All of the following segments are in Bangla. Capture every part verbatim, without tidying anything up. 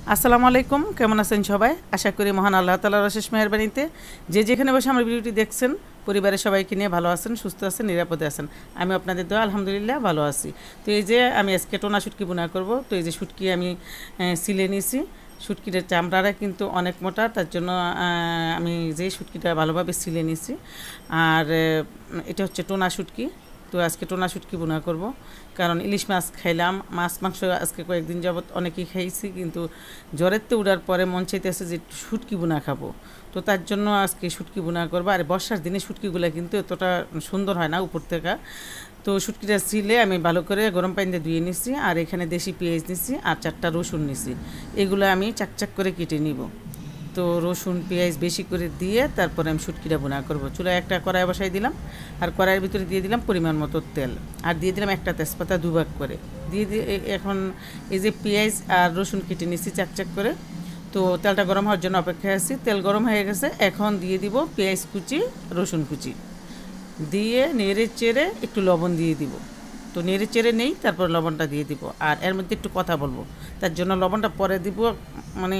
আসসালামু আলাইকুম, কেমন আছেন সবাই? আশা করি মহান আল্লাহ তাআলার অশেষ মেহেরবানিতে যে যেখানে বসে আমার ভিডিওটি দেখছেন পরিবারের সবাইকে নিয়ে ভালো আছেন, সুস্থ আছেন, নিরাপদে আছেন। আমি আপনাদের দোয়া আলহামদুলিল্লাহ ভালো আছি। তো এই যে আমি আজকে টোনা শুটকি বোনা করব। তো এই যে শুটকি আমি সিলে নিয়েছি। শুটকির চামড়াটা কিন্তু অনেক মোটা, তার জন্য আমি যে শুটকিটা ভালোভাবে সিলে নিয়েছি। আর এটা হচ্ছে টোনা শুটকি। তো আজকে টোনা শুটকি বোনা করব, কারণ ইলিশ মাছ খাইলাম, মাছ মাংস আজকে কয়েকদিন যাবত অনেকেই খাইছি, কিন্তু জ্বরের তো উঠার পরে মন চাইতেছে যে একটু শুটকি বোনা খাবো। তো তার জন্য আজকে শুটকি বোনা করবো। আর বর্ষার দিনে শুটকিগুলো কিন্তু এতটা সুন্দর হয় না উপর থেকে। তো শুটকিটা ছিলে আমি ভালো করে গরম পানিতে ধুয়ে নিছি। আর এখানে দেশি পেঁয়াজ নিছি আর চারটা রসুন নিছি। এগুলো আমি চাকচাক করে কেটে নিব। তো রসুন পেঁয়াজ বেশি করে দিয়ে তারপরে আমি শুটকিটা বোনা করবো। চুলায় একটা কড়াই বসাই দিলাম, আর কড়াইয়ের ভিতরে দিয়ে দিলাম পরিমাণ মতো তেল, আর দিয়ে দিলাম একটা তেজপাতা দুভাগ করে দিয়ে দিয়ে এখন এই যে পেঁয়াজ আর রসুন কেটে নিচ্ছি চাকচাক করে। তো তেলটা গরম হওয়ার জন্য অপেক্ষায় আছি। তেল গরম হয়ে গেছে, এখন দিয়ে দিব পেঁয়াজ কুচি, রসুন কুচি দিয়ে নেড়ে চেড়ে একটু লবণ দিয়ে দিব। তো নেড়ে চেড়ে নেই, তারপর লবণটা দিয়ে দিব। আর এর মধ্যে একটু কথা বলবো, তার জন্য লবণটা পরে দিব, মানে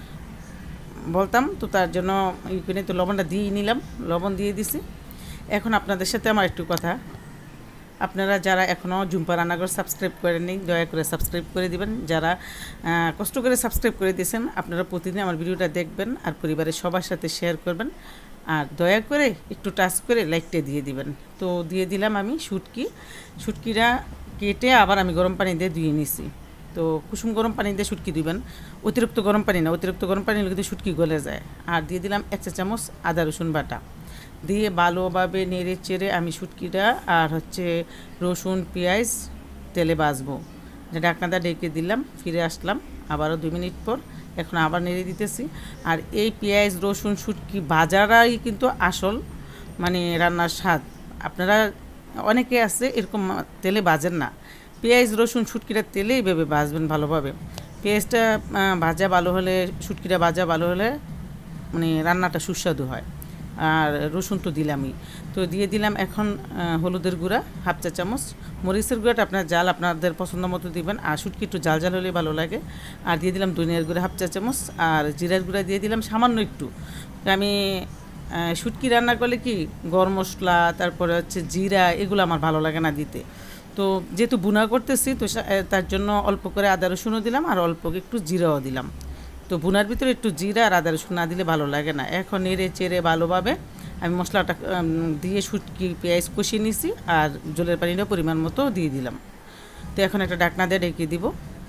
বলতাম তো, তার জন্য ইউপিনে তো লবণটা দিয়েই নিলাম, লবণ দিয়ে দিছি। এখন আপনাদের সাথে আমার একটু কথা, আপনারা যারা এখনও ঝুম্পা রান্নাঘর সাবস্ক্রাইব করেননি দয়া করে সাবস্ক্রাইব করে দিবেন। যারা কষ্ট করে সাবস্ক্রাইব করে দিয়েছেন আপনারা প্রতিদিন আমার ভিডিওটা দেখবেন আর পরিবারের সবার সাথে শেয়ার করবেন। আর দয়া করে একটু টাচ করে লাইকটা দিয়ে দিবেন। তো দিয়ে দিলাম আমি শুটকি। শুটকিটা কেটে আবার আমি গরম পানি দিয়ে ধুয়ে নিছি। তো কুসুম গরম পানি দিয়ে শুটকি দিবেন, অতিরিক্ত গরম পানি না, অতিরিক্ত গরম পানি হলে কিন্তু শুটকি গলে যায়। আর দিয়ে দিলাম এক চা চামচ আদা রসুন বাটা দিয়ে ভালোভাবে নেড়ে চেড়ে আমি শুটকিটা আর হচ্ছে রসুন পেঁয়াজ তেলে ভাজবো। ঢাকনাটা ডেকে দিলাম, ফিরে আসলাম আবারও দুই মিনিট পর। এখন আবার নেড়ে দিতেছি। আর এই পেঁয়াজ রসুন শুটকি ভাজাটাই কিন্তু আসল মানে রান্নার স্বাদ। আপনারা অনেকে আছে এরকম তেলে ভাজেন না, পেঁয়াজ রসুন শুটকিটা তেলেই ভেবে ভাজবেন ভালোভাবে। পেঁয়াজটা ভাজা ভালো হলে, শুটকিটা ভাজা ভালো হলে মানে রান্নাটা সুস্বাদু হয়। আর রসুন তো দিলামই। তো দিয়ে দিলাম এখন হলুদের গুঁড়া হাফ চা চামচ, মরিচের গুঁড়াটা আপনার জাল আপনাদের পছন্দ মতো দিবেন, আর শুটকি একটু জাল জাল হলে ভালো লাগে। আর দিয়ে দিলাম ধনিয়ার গুঁড়া হাফ চা চামচ, আর জিরার গুঁড়া দিয়ে দিলাম সামান্য একটু। আমি শুটকি রান্না করলে কি গরম মশলা তারপরে হচ্ছে জিরা এগুলো আমার ভালো লাগে না দিতে। তো যেহেতু বুনা করতেছি তো তার জন্য অল্প করে আদা রসুনও দিলাম আর অল্প একটু জিরাও দিলাম। তো বুনার ভিতরে একটু জিরা আর আদা রসুন না দিলে ভালো লাগে না। এখন নেড়ে চেড়ে ভালোভাবে আমি মশলাটা দিয়ে শুটকি পেঁয়াজ কষিয়ে নিছি, আর জলের পানিটা পরিমাণ মতো দিয়ে দিলাম। তো এখন একটা ঢাকনা দিয়ে ঢেকে দিব,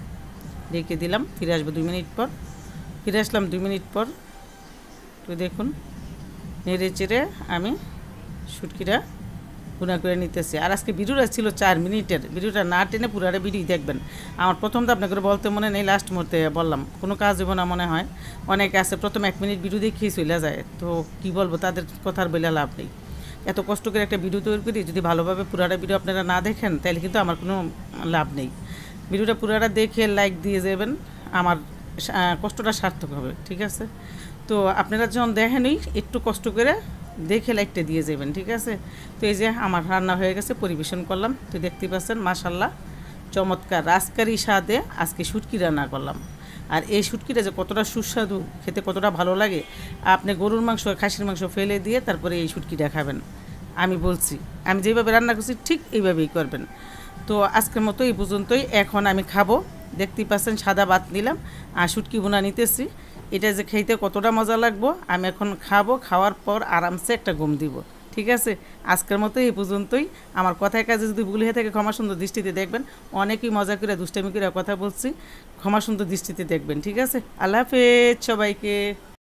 ঢেকে দিলাম। ফিরে আসবো দুই মিনিট পর। ফিরে আসলাম দুই মিনিট পর। তো দেখুন নেড়ে চেড়ে আমি শুটকিটা গুঁড়া করে নিতেছি। আর আজকে ভিডিওটা ছিল চার মিনিটের, ভিডিওটা না টেনে পুরাটা ভিডিও দেখবেন। আমার প্রথম তো আপনাকে বলতে মনে নেই, লাস্ট মুহূর্তে বললাম, কোনো কাজ দেবো না মনে হয়। অনেকে আছে প্রথম এক মিনিট ভিডিও দেখিয়ে চলে যায়, তো কি বলবো, তাদের কথার বলে লাভ নেই। এত কষ্ট করে একটা ভিডিও তৈরি করি, যদি ভালোভাবে পুরাটা ভিডিও আপনারা না দেখেন তাহলে কিন্তু আমার কোনো লাভ নেই। ভিডিওটা পুরাটা দেখে লাইক দিয়ে যাবেন, আমার কষ্টটা সার্থক হবে, ঠিক আছে? তো আপনারা যখন দেখেনই একটু কষ্ট করে দেখে লাইকটা দিয়ে যাবেন, ঠিক আছে? তো এই যে আমার রান্না হয়ে গেছে, পরিবেশন করলাম। তো দেখতে পাচ্ছেন মাশাল্লাহ চমৎকার রাজকারি স্বাদে আজকে শুটকি রান্না করলাম। আর এই শুটকিটা যে কতটা সুস্বাদু, খেতে কতটা ভালো লাগে, আপনি গরুর মাংস খাসির মাংস ফেলে দিয়ে তারপরে এই শুটকিটা খাবেন। আমি বলছি, আমি যেভাবে রান্না করছি ঠিক এইভাবেই করবেন। তো আজকের মতো এই পর্যন্তই। এখন আমি খাবো। দেখতেই পাচ্ছেন সাদা ভাত নিলাম আর শুটকি বোনা নিতেছি। এটা যে খেতে কতটা মজা লাগবো, আমি এখন খাবো, খাওয়ার পর আরামসে একটা ঘুম দিব, ঠিক আছে? আজকের মতো এই পর্যন্তই। আমার কথায় কাজে যদি ভুল হয়ে থাকে ক্ষমা সুন্দর দৃষ্টিতে দেখবেন। অনেকেই মজা করে দুষ্টামি করে কথা বলছি, ক্ষমা সুন্দর দৃষ্টিতে দেখবেন, ঠিক আছে? আল্লাহ হাফেজ সবাইকে।